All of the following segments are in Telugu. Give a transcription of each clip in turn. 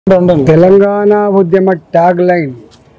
తెలంగాణ ఉద్యమ ట్యాగ్ లైన్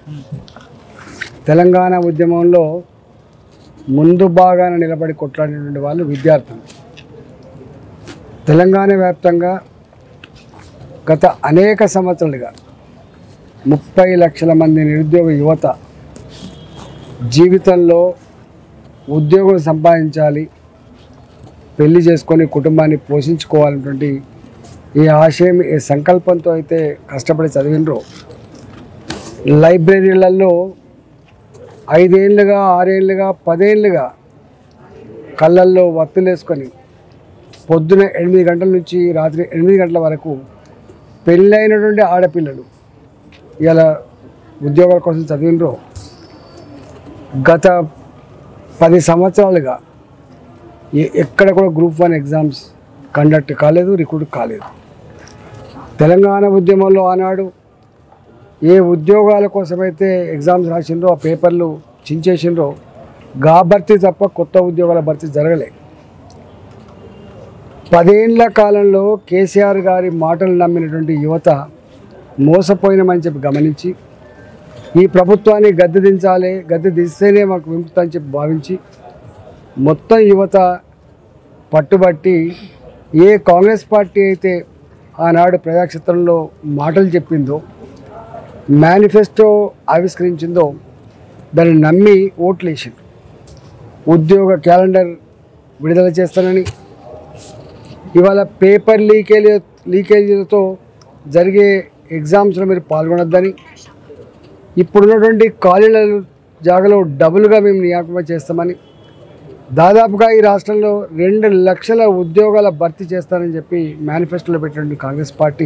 తెలంగాణ ఉద్యమంలో ముందు భాగాన నిలబడి కొట్లాడినటువంటి వాళ్ళు విద్యార్థులు. తెలంగాణ వ్యాప్తంగా గత అనేక సంవత్సరాలుగా 30 లక్షల మంది నిరుద్యోగ యువత జీవితంలో ఉద్యోగం సంపాదించాలి, పెళ్లి చేసుకొని కుటుంబాన్ని పోషించుకోవాలన్నటువంటి ఈ ఆశయం, ఈ సంకల్పంతో అయితే కష్టపడి చదివినరో లైబ్రరీలలో 5 ఏళ్ళుగా 6 ఏళ్ళుగా 10 ఏళ్ళుగా కళ్ళల్లో వత్తులేసుకొని పొద్దున 8 గంటల నుంచి రాత్రి 8 గంటల వరకు పెళ్ళైనటువంటి ఆడపిల్లలు ఇలా ఉద్యోగాల కోసం చదివినరో గత 10 సంవత్సరాలుగా ఎక్కడ కూడా గ్రూప్ 1 ఎగ్జామ్స్ కండక్ట్ కాలేదు, రిక్రూట్ కాలేదు. తెలంగాణ ఉద్యమంలో ఆనాడు ఏ ఉద్యోగాల కోసమైతే ఎగ్జామ్స్ రాసిండ్రో ఆ పేపర్లు చించేసిండ్రో గా భర్తీ తప్ప కొత్త ఉద్యోగాల భర్తీ జరగలే. 10 ఏళ్ల కాలంలో కేసీఆర్ గారి మాటలు నమ్మినటువంటి యువత మోసపోయినామని చెప్పి గమనించి ఈ ప్రభుత్వాన్ని గద్దె దించాలి, గద్దె దిస్తేనే మాకు విముక్తి అని చెప్పి భావించి మొత్తం యువత పట్టుబట్టి ఏ కాంగ్రెస్ పార్టీ అయితే ఆనాడు ప్రజాక్షేత్రంలో మాటలు చెప్పిందో, మేనిఫెస్టో ఆవిష్కరించిందో దాన్ని నమ్మి ఓట్లు వేసింది. ఉద్యోగ క్యాలెండర్ విడుదల చేస్తానని, ఇవాళ పేపర్ లీకేజీలతో జరిగే ఎగ్జామ్స్లో మీరు పాల్గొనొద్దని, ఇప్పుడున్నటువంటి ఖాళీల జాగాలో డబుల్గా మేము నియామకం చేస్తామని, దాదాపుగా ఈ రాష్ట్రంలో 2 లక్షల ఉద్యోగాల భర్తీ చేస్తారని చెప్పి మేనిఫెస్టోలో పెట్టినటువంటి కాంగ్రెస్ పార్టీ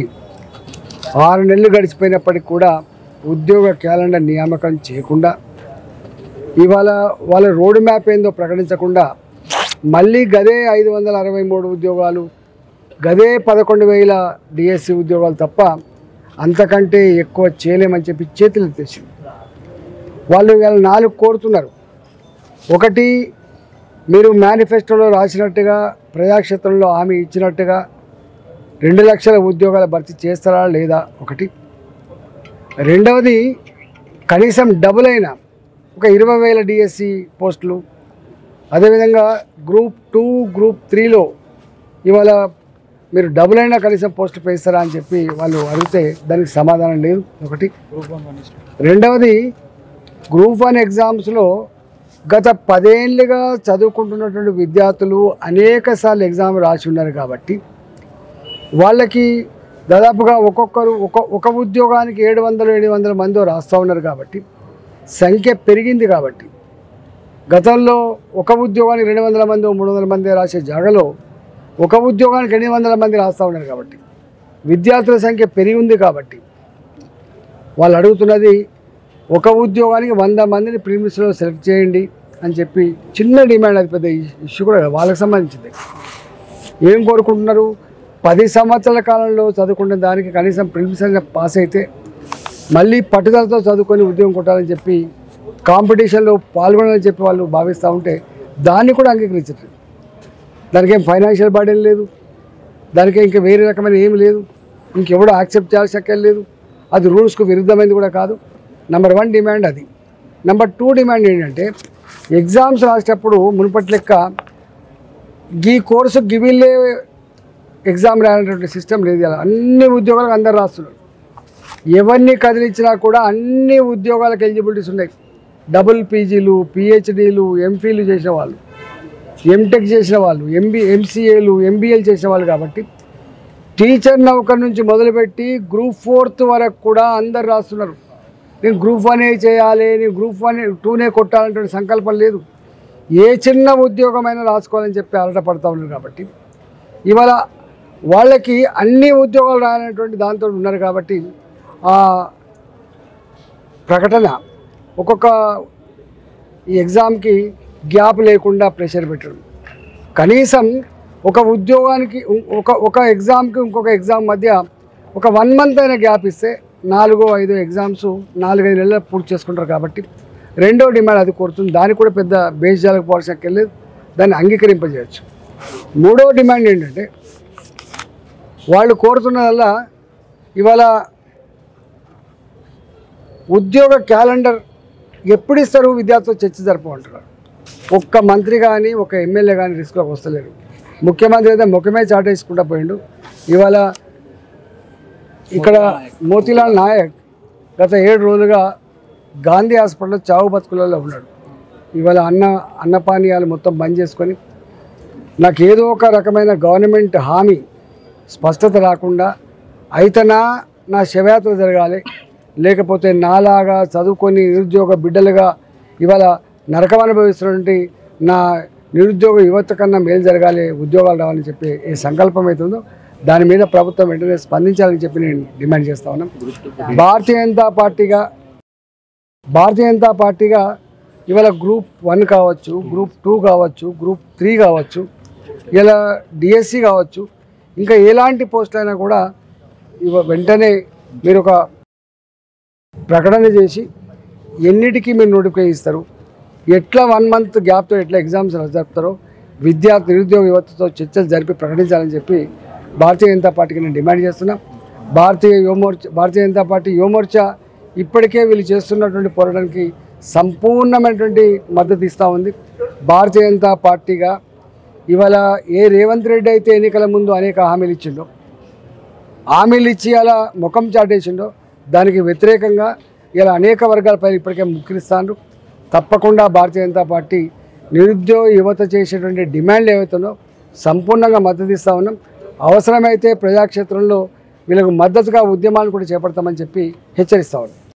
6 నెలలు గడిచిపోయినప్పటికీ కూడా ఉద్యోగ క్యాలెండర్ నియామకం చేయకుండా, ఇవాళ వాళ్ళ రోడ్ మ్యాప్ ఏందో ప్రకటించకుండా మళ్ళీ గదే 563 ఉద్యోగాలు, గదే 11,000 డిఎస్సి ఉద్యోగాలు తప్ప అంతకంటే ఎక్కువ చేయలేమని చెప్పి చేతులు ఎత్తేసింది. వాళ్ళు ఇవాళ 4 కోరుతున్నారు. ఒకటి, మీరు మేనిఫెస్టోలో రాసినట్టుగా ప్రజాక్షేత్రంలో హామీ ఇచ్చినట్టుగా 2 లక్షల ఉద్యోగాల భర్తీ చేస్తారా లేదా ఒకటి. రెండవది, కనీసం డబుల్ అయిన ఒక 20,000 డిఎస్సి పోస్టులు, అదేవిధంగా గ్రూప్ 2 గ్రూప్ 3లో ఇవాళ మీరు డబుల్ అయినా కనీసం పోస్టులు పేస్తారా అని చెప్పి వాళ్ళు అడిగితే దానికి సమాధానం లేదు ఒకటి. రెండవది, గ్రూప్ 1 ఎగ్జామ్స్లో గత 10 ఏళ్ళుగా చదువుకుంటున్నటువంటి విద్యార్థులు అనేక సార్లు ఎగ్జామ్ రాసి ఉన్నారు కాబట్టి వాళ్ళకి దాదాపుగా ఒక్కొక్కరు ఒక ఉద్యోగానికి 700 మంది రాస్తూ ఉన్నారు కాబట్టి సంఖ్య పెరిగింది. కాబట్టి గతంలో ఒక ఉద్యోగానికి 200 మంది 300 మంది రాసే జాగాలో ఒక ఉద్యోగానికి 800 మంది రాస్తూ ఉన్నారు కాబట్టి విద్యార్థుల సంఖ్య పెరిగి ఉంది. కాబట్టి వాళ్ళు అడుగుతున్నది ఒక ఉద్యోగానికి 100 మందిని ప్రిలిమ్స్లో సెలెక్ట్ చేయండి అని చెప్పి చిన్న డిమాండ్. అది పెద్ద ఇష్యూ కూడా వాళ్ళకి సంబంధించింది. ఏం కోరుకుంటున్నారు? 10 సంవత్సరాల కాలంలో చదువుకున్న దానికి కనీసం ప్రిలిమ్స్ పాస్ అయితే మళ్ళీ పట్టుదలతో చదువుకొని ఉద్యోగం కొట్టాలని చెప్పి కాంపిటీషన్లో పాల్గొనాలని చెప్పి వాళ్ళు భావిస్తూ ఉంటే దాన్ని కూడా అంగీకరించట్లేదు. దానికి ఏం ఫైనాన్షియల్ బర్డెన్ లేదు, దానికి ఇంకా వేరే రకమైన ఏమి లేదు, ఇంకెవడో యాక్సెప్ట్ చేయాల్సిన లేదు, అది రూల్స్కు విరుద్ధమైనది కూడా కాదు. నెంబర్ 1 డిమాండ్ అది. నెంబర్ 2 డిమాండ్ ఏంటంటే ఎగ్జామ్స్ రాసేటప్పుడు మునుపటి లెక్క ఈ కోర్సు గివిల్లే ఎగ్జామ్ రాయనటువంటి సిస్టమ్ లేదు. అలా అన్ని ఉద్యోగాలకు అందరు రాస్తున్నారు. ఎవరిని కదిలించినా కూడా అన్ని ఉద్యోగాలకు ఎలిజిబిలిటీస్ ఉన్నాయి. డబుల్ పీజీలు, పిహెచ్డీలు, ఎంఫీలు చేసిన వాళ్ళు, ఎంటెక్ చేసిన వాళ్ళు, ఎంసీఏలు, ఎంబీఏలు చేసిన వాళ్ళు. కాబట్టి టీచర్ నౌకర్ నుంచి మొదలుపెట్టి గ్రూప్ 4 వరకు కూడా అందరు రాస్తున్నారు. నేను గ్రూప్ 1 చేయాలి, నేను గ్రూప్ 2 కొట్టాలంటే సంకల్పం లేదు. ఏ చిన్న ఉద్యోగమైనా రాసుకోవాలని చెప్పి అలటపడతా ఉన్నారు. కాబట్టి ఇవాళ వాళ్ళకి అన్ని ఉద్యోగాలు రాయాలనేటువంటి దాంతో ఉన్నారు. కాబట్టి ఆ ప్రకటన ఒక్కొక్క ఈ ఎగ్జామ్కి గ్యాప్ లేకుండా ప్రెషర్ పెట్టడం, కనీసం ఒక ఉద్యోగానికి ఒక ఎగ్జామ్కి ఇంకొక ఎగ్జామ్ మధ్య ఒక 1 మంత్ అయినా గ్యాప్ ఇస్తే 4-5 ఎగ్జామ్స్ 4-5 నెలలు పూర్తి చేసుకుంటారు. కాబట్టి రెండో డిమాండ్ అది కోరుతుంది. దానికి కూడా పెద్ద బేస్ జరగకపోవాల్సిన లేదు, దాన్ని అంగీకరింపజేయచ్చు. మూడో డిమాండ్ ఏంటంటే వాళ్ళు కోరుతున్నదల్లా ఇవాళ ఉద్యోగ క్యాలెండర్ ఎప్పుడు ఇస్తారు విద్యార్థులతో చర్చ జరపమంటున్నారు. ఒక్క మంత్రి కానీ ఒక ఎమ్మెల్యే కానీ రిస్క్లోకి వస్తలేరు. ముఖ్యమంత్రి అయితే ముఖమే చాటేసుకుంటా పోయిండు. ఇవాళ ఇక్కడ మోతీలాల్ నాయక్ గత 7 రోజులుగా గాంధీ హాస్పిటల్లో చావు బతుకులలో ఉన్నాడు. ఇవాళ అన్నపానీయాలు మొత్తం బంద్ చేసుకొని నాకు ఏదో ఒక రకమైన గవర్నమెంట్ హామీ స్పష్టత రాకుండా అయితేనా నా శవయాత్ర జరగాలి, లేకపోతే నాలాగా చదువుకొని నిరుద్యోగ బిడ్డలుగా ఇవాళ నరకం అనుభవిస్తున్నటువంటి నా నిరుద్యోగ యువత కన్నా మేలు జరగాలి, ఉద్యోగాలు రావాలని చెప్పి ఏ సంకల్పం అవుతుందో దాని మీద ప్రభుత్వం వెంటనే స్పందించాలని చెప్పి నేను డిమాండ్ చేస్తా ఉన్నాను. భారతీయ జనతా పార్టీగా ఇవాళ గ్రూప్ 1 కావచ్చు, గ్రూప్ 2 కావచ్చు, గ్రూప్ 3 కావచ్చు, ఇలా డిఎస్సి కావచ్చు, ఇంకా ఎలాంటి పోస్టులు అయినా కూడా వెంటనే మీరు ఒక ప్రకటన చేసి ఎన్నిటికీ మీరు నోటిఫికేషన్ ఇస్తారు, ఎట్లా 1 మంత్ గ్యాప్తో ఎట్లా ఎగ్జామ్స్ జరుపుతారో నిరుద్యోగ యువతతో చర్చలు జరిపి ప్రకటించాలని చెప్పి భారతీయ జనతా పార్టీకి నేను డిమాండ్ చేస్తున్నాను. భారతీయ జనతా పార్టీ యువమోర్చా ఇప్పటికే వీళ్ళు చేస్తున్నటువంటి పోరాటానికి సంపూర్ణమైనటువంటి మద్దతు ఇస్తూ ఉంది. భారతీయ జనతా పార్టీగా ఇవాళ ఏ రేవంత్ రెడ్డి అయితే ఎన్నికల ముందు అనేక హామీలు ఇచ్చిండో, హామీలు ఇచ్చి అలా ముఖం చాటేసిండో దానికి వ్యతిరేకంగా ఇలా అనేక వర్గాలపై ఇప్పటికే ముఖ్యరిస్తాను. తప్పకుండా భారతీయ జనతా పార్టీ నిరుద్యోగ యువత చేసేటువంటి డిమాండ్లు ఏవైతుందో సంపూర్ణంగా మద్దతు ఇస్తూ ఉన్నాం. అవసరమైతే ప్రజాక్షేత్రంలో వీళ్ళకు మద్దతుగా ఉద్యమాలు కూడా చేపడతామని చెప్పి హెచ్చరిస్తూ ఉన్నాం.